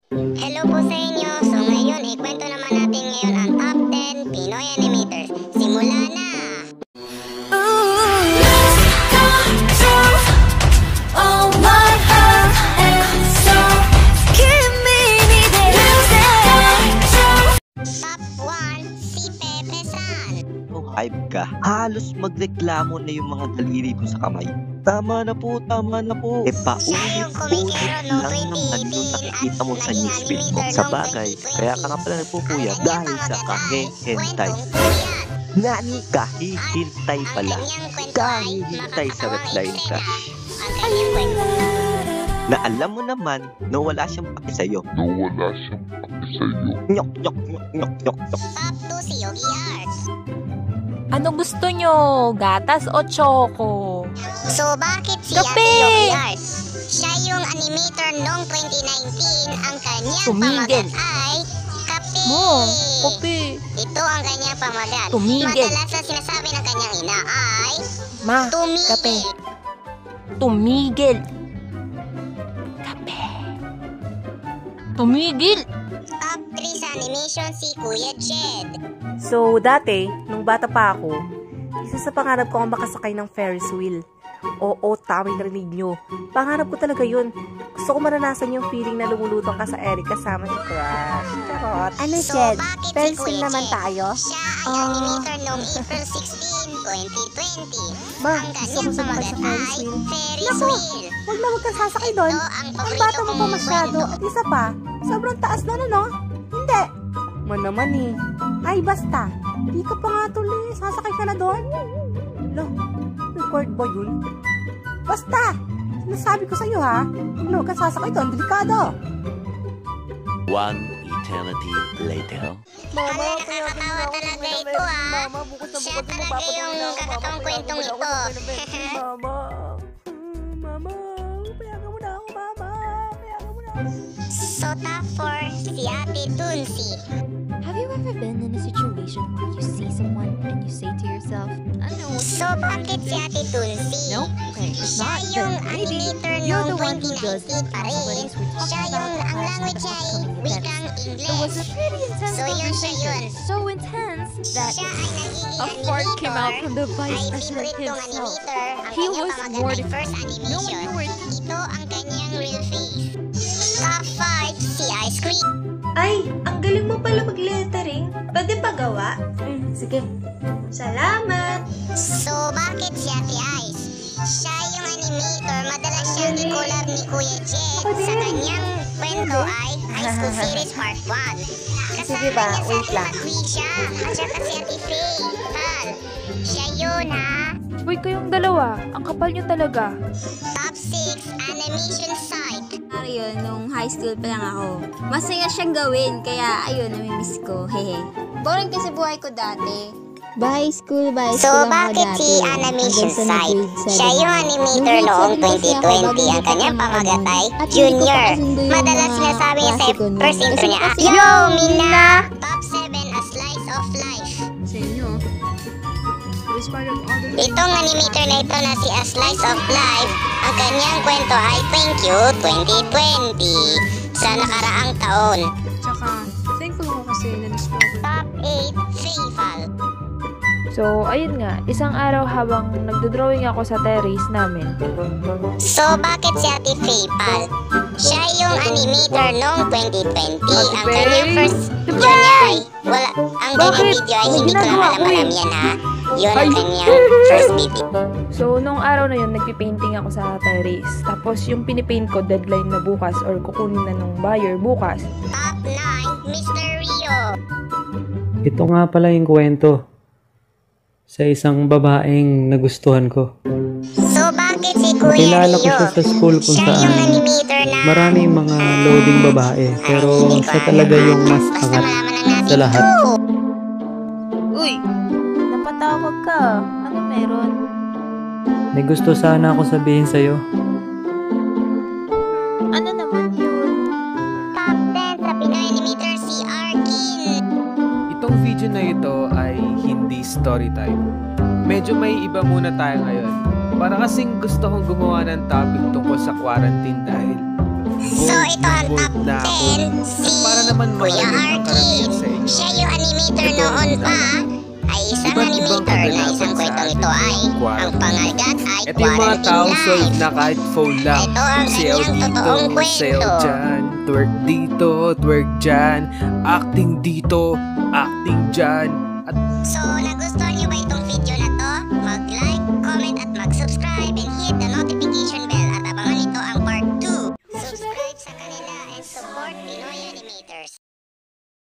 Hello po sa inyo. So ngayon, ikwento naman natin ngayon ang top 10 Pinoy animators. Simula na! Top 1, si Pepesan. Hype ka. Halos magreklamo na yung mga daliri ko sa kamay. Tama na po, tama na po. Paulit-ulit lang naman yung nakikita mo sa newsfeed mo. Sa bagay, kaya ka nga pala nagpupuyat dahil sa kahihintay. Nani, kahihintay pala. Kahihintay sa reply ni Crush. Na alam mo naman na wala siyang paki sa'yo. Nyok, nyok, nyok, nyok, nyok, nyok. Top 2, si Yogiart. Ano gusto nyo? Gatas o choco? So bakit si Kape! Ate Yogiart? Siya yung animator noong 2019. Ang kanyang Tumigil. pamagat ay kape. Kopi. Ito ang kanyang pamagat. Tumigil. Madalas na sinasabi ng kanyang ina ay Ma, tumigil. kape. Tumigil. Kape. Tumigil. Top 3 sa animation si Kuya Jed. So, dati, nung bata pa ako, isa sa pangarap ko ang makasakay ng Ferris wheel. Oo, tama yung narinig nyo. Pangarap ko talaga yun. Gusto ko maranasan yung feeling na lumulutong ka sa Eric kasama si Crush. Charot. Ano, So Jed? bakit si Ferris Kuya wheel naman Jed? tayo? Siya ay animator noong April 16, 2020. Ma, Ang gusto ko kanyang sumakay pamagat sa Ferris ay wheel. Ferris Naku, wheel. Huwag na huwag kang sasakay doon. Ito ang Ang paborito bata mo pa kong masyado. kwento. At isa pa, sobrang taas na ano? Hindi. Man naman eh. Ay, basta. Di ka pa nga tuloy. Sasakay ka na doon. Lo, record ba yun? Basta. Sinasabi ko sa'yo ha. Huwag na huwag kang sasakay doon. Delikado. One eternity later. Ano, nakakatawa talaga ito ah. Mama, bukas na Siya bukas mo talaga yung kakatawang kwentong ito. Mama. Mama. Payagan mo na ako, Mama. Payagan mo na ako. So top 4, si Ate ToonCee. Have you ever been in a situation where you see someone and you say to yourself, I know what So bakit si Ate ToonCee? No? Okay, it's Siya not. yung Then maybe animator you're noong the one who does 2019 it. pa rin. Somebody's we're Siya talking yung about ang class language of ay upcoming wikang events. It was English. a pretty intense So yun siya conversation. yun. So intense that Siya ay nagiging a fart came out from the ay vice president favorite kong himself. animator. Ang He kanyang was pamagat ay mortified. first No one animation. knew it. Ito ang kanyang real face. Top 5, si Ayskreme. Ay, ang galing mo pala mag-lettering. Pwede pa gawa? Sige. Salamat! So bakit si Ate Ice? Siya yung animator. Madalas siyang i-collab ni Kuya Jed sa kanyang kwento ay High School Series Part 1. Sige ba? Kasama niya Wait si lang. Ate Patricia at saka si Ate FayePal. Siya yun ha. Uy, kayong dalawa. Ang kapal nyo talaga. Top 6, Animation Site. Ayun, nung high school pa lang ako. Masaya siyang gawin, kaya ayun, namimiss ko. Hehe. Boring kasi buhay ko dati. By school So bakit si Animation Site? Siya yung animator noong 2020. Ang kanyang pamagat ay Junior. Madalas sinasabi niya sa first intro niya, Yo, Mina! Top 7, A Slice of Life. Sa inyo. Itong animator na ito na si A Slice of Life, ang kanyang kwento ay Thank You 2020 sa nakaraang taon. Tsaka, thankful ako kasi na-discover. Top 8, FayePal. So, ayun nga. Isang araw habang nagdodrawing ako sa terrace namin. So bakit si Ate FayePal? Siya yung animator noong 2020. Ang kanyang first video niya ay wala. Ang kanyang video ay hindi ko lang alam yan ha. Yun ang kanyang first video. So, nung araw na yun, nagpipainting ako sa terrace. Tapos, yung pinipaint ko, deadline na bukas or kukunin na nung buyer bukas. Top 9, Mr. Rio. Ito nga pala yung kwento sa isang babaeng nagustuhan ko. So bakit si Kuya Kilala ko Rio? siya sa school kung Siya yung saan animator na maraming mga loading babae, pero siya talaga yung mas basta angat malaman lang natin sa lahat. ito. Uy, napatawag ka. Ano meron? May gusto sana ako sabihin sa'yo. Ano naman yun? Top 10 sa Pinoy animator si Arkin. Itong video na ito ay hindi story time. Medyo may iba muna tayo ngayon. Para kasing gusto kong gumawa ng topic tungkol sa quarantine dahil So ito ang top bored na ako. 10, si Para naman Kuya magaling ang karamihan Arkin. sa inyo. Siya yung animator Ito noon ang pa, ay isang Iba't ibang animator na kaganapan isang sa kwentong ito ating ay mga ang quarantine. pangagat ay Ito yung mga taong quarantine solve life. na kahit phone lang. Ito ang Sayaw kanyang dito, totoong sayaw kwento. dyan, twerk dito, twerk dyan, acting dito, acting dyan, at So nagustuhan niyo ba itong video na to? Mag-like, comment at mag-subscribe.